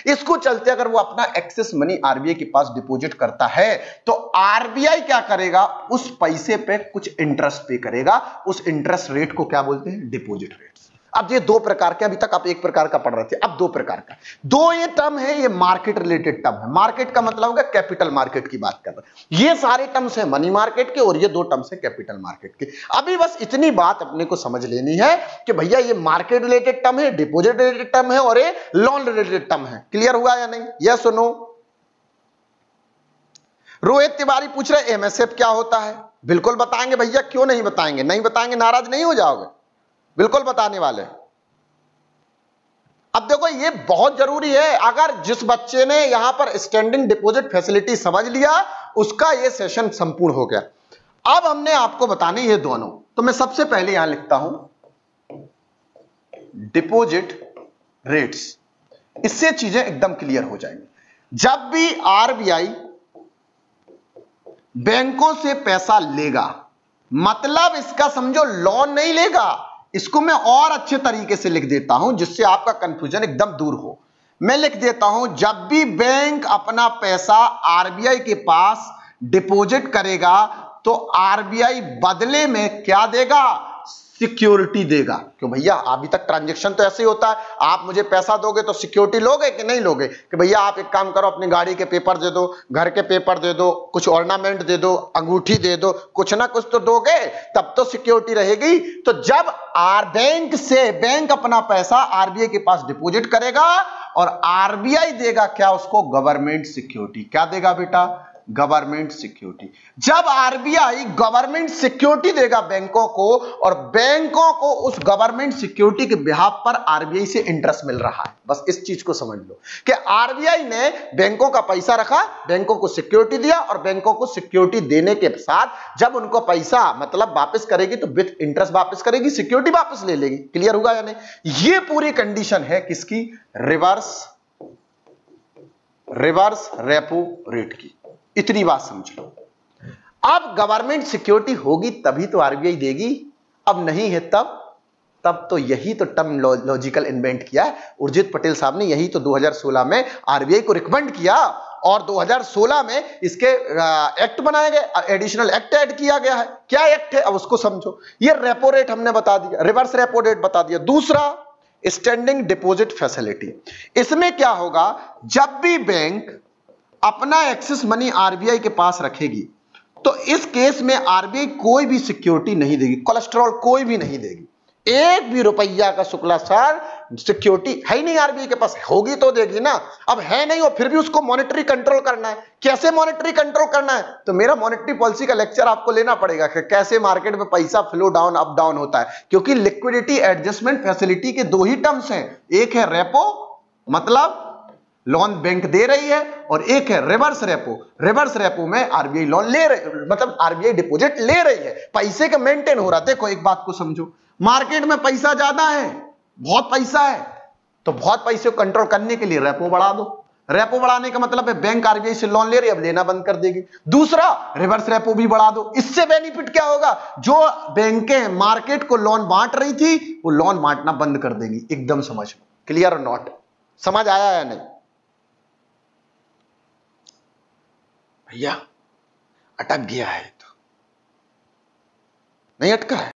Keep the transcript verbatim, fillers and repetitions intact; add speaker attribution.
Speaker 1: इसको चलते अगर वो अपना एक्सेस मनी आरबीआई के पास डिपॉजिट करता है तो आरबीआई क्या करेगा, उस पैसे पे कुछ इंटरेस्ट पे करेगा। उस इंटरेस्ट रेट को क्या बोलते हैं, डिपॉजिट रेट। अब ये दो प्रकार के, अभी तक आप एक प्रकार का पढ़ रहे थे, अब दो प्रकार का। दो ये टर्म है, ये मार्केट रिलेटेड टर्म है। मार्केट का मतलब होगा कैपिटल मार्केट की बात कर रहे हैं। ये सारे टर्म्स है मनी मार्केट के और ये दो टर्म्स है कैपिटल मार्केट के। अभी बस इतनी बात अपने को समझ लेनी है कि भैया ये मार्केट रिलेटेड टर्म है, डिपॉजिट रिलेटेड टर्म है और ये लोन रिलेटेड टर्म है। क्लियर हुआ या नहीं, यस और नो? रोहित तिवारी पूछ रहे एमएसएफ क्या होता है? बिल्कुल बताएंगे भैया, क्यों नहीं बताएंगे, नहीं बताएंगे नाराज नहीं हो जाओगे, बिल्कुल बताने वाले। अब देखो ये बहुत जरूरी है, अगर जिस बच्चे ने यहां पर स्टैंडिंग डिपॉजिट फैसिलिटी समझ लिया उसका ये सेशन संपूर्ण हो गया। अब हमने आपको बताने ये दोनों, तो मैं सबसे पहले यहां लिखता हूं डिपॉजिट रेट्स, इससे चीजें एकदम क्लियर हो जाएंगी। जब भी आरबीआई बैंकों से पैसा लेगा, मतलब इसका समझो लोन नहीं लेगा, इसको मैं और अच्छे तरीके से लिख देता हूं जिससे आपका कंफ्यूजन एकदम दूर हो। मैं लिख देता हूं जब भी बैंक अपना पैसा आरबीआई के पास डिपॉजिट करेगा तो आरबीआई बदले में क्या देगा, सिक्योरिटी देगा। क्यों भैया, अभी तक ट्रांजैक्शन तो ऐसे ही होता है, आप मुझे पैसा दोगे तो सिक्योरिटी लोगे कि नहीं लोगे, कि भैया आप एक काम करो अपनी गाड़ी के पेपर दे दो, घर के पेपर दे दो, कुछ ऑर्नामेंट दे दो, अंगूठी दे दो, कुछ ना कुछ तो दोगे, तब तो सिक्योरिटी रहेगी। तो जब आर बैंक से बैंक अपना पैसा आरबीआई के पास डिपॉजिट करेगा और आरबीआई देगा क्या उसको, गवर्नमेंट सिक्योरिटी। क्या देगा बेटा, गवर्नमेंट सिक्योरिटी। जब आरबीआई गवर्नमेंट सिक्योरिटी देगा बैंकों को और बैंकों को उस गवर्नमेंट सिक्योरिटी के बिहाफ पर आरबीआई से इंटरेस्ट मिल रहा है, बस इस चीज को समझ लो कि आरबीआई ने बैंकों का पैसा रखा, बैंकों को सिक्योरिटी दिया और बैंकों को सिक्योरिटी देने के साथ जब उनको पैसा मतलब वापस करेगी तो विथ इंटरेस्ट वापस करेगी, सिक्योरिटी वापस ले लेगी। क्लियर हुआ या नहीं? ये पूरी कंडीशन है किसकी, रिवर्स रिवर्स रेपो रेट की। इतनी बात समझ लो। अब गवर्नमेंट सिक्योरिटी होगी तभी तो आरबीआई देगी, अब नहीं है तब तब तो यही तो टर्म लॉजिकल इन्वेंट किया है उर्जित पटेल साहब ने, यही तो दो हज़ार सोलह में आरबीआई को रिकमेंड किया और दो हज़ार सोलह में इसके एक्ट बनाए गए, एडिशनल एक्ट ऐड किया गया है। क्या एक्ट है अब उसको समझो। ये रेपो रेट हमने बता दिया, रिवर्स रेपो रेट बता दिया। दूसरा स्टैंडिंग डिपॉजिट फैसिलिटी, इसमें क्या होगा, जब भी बैंक अपना एक्सेस मनी आरबीआई के पास रखेगी तो इस केस में आरबीआई कोई भी सिक्योरिटी नहीं देगी, कोलेस्ट्रॉल कोई भी नहीं देगी, एक भी रुपया का शुक्ला सर सिक्योरिटी है ही नहीं आरबीआई के पास, होगी तो देगी ना, अब है नहीं और फिर भी उसको मॉनेटरी कंट्रोल करना है। कैसे मॉनेटरी कंट्रोल करना है, तो मेरा मॉनेटरी पॉलिसी का लेक्चर आपको लेना पड़ेगा कि कैसे मार्केट में पैसा फ्लो डाउन अप डाउन होता है, क्योंकि लिक्विडिटी एडजस्टमेंट फैसिलिटी के दो ही टर्म्स हैं, एक है रेपो मतलब लोन बैंक दे रही है और एक है रिवर्स रेपो। रिवर्स रेपो में आरबीआई लोन ले रही, मतलब आरबीआई डिपॉजिट ले रही है, पैसे का मेंटेन हो रहा है। देखो एक बात को समझो, मार्केट में पैसा ज्यादा है, बहुत पैसा है, तो बहुत पैसे को कंट्रोल करने के लिए रेपो बढ़ा दो। रेपो बढ़ाने का मतलब है बैंक आरबीआई से लोन ले रही है, अब लेना बंद कर देगी। दूसरा रिवर्स रेपो भी बढ़ा दो, इससे बेनिफिट क्या होगा, जो बैंकें मार्केट को लोन बांट रही थी वो लोन बांटना बंद कर देगी। एकदम समझ लो, क्लियर और नॉट, समझ आया या नहीं भैया? अटक गया है तो नहीं अटका है।